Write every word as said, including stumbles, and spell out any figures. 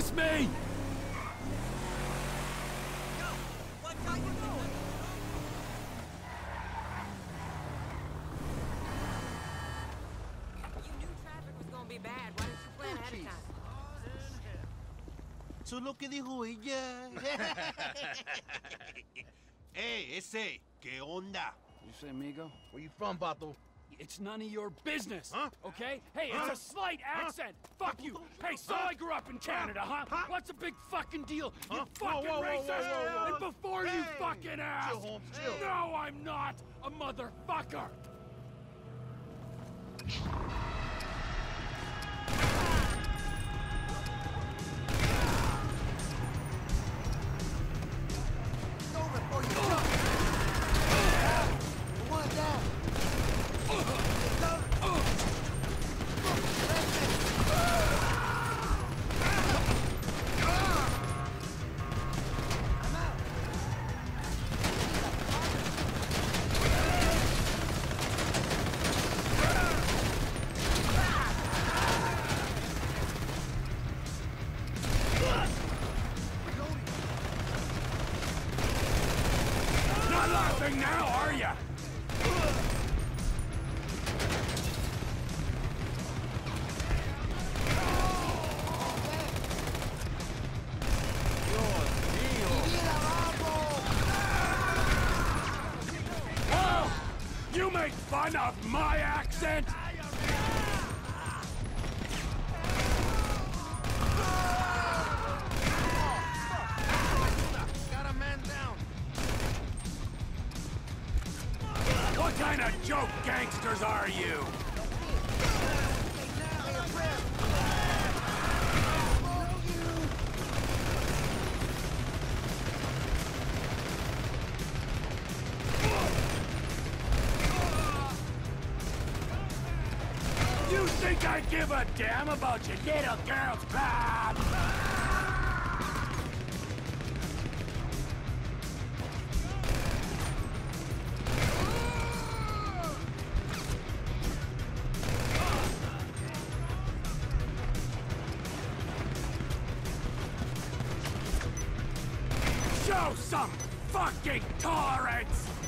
this me? Eso es lo que dijo ella. Hey, ese, ¿qué onda? You say Migo? Where you from, Bato? It's none of your business, huh? Okay? Hey, huh? it's a slight accent. Huh? Fuck you. Hey, so huh? I grew up in Canada, huh? Huh? What's the big fucking deal? Huh? You fucking whoa, whoa, racist! whoa, whoa, whoa. And before hey. you fucking ask, Chill, Holmes, chill. no, I'm not a motherfucker. Now, are ya? Oh, you make fun of my accent? What kind of joke gangsters are you? You think I give a damn about your little girl's pad? Show some fucking tolerance!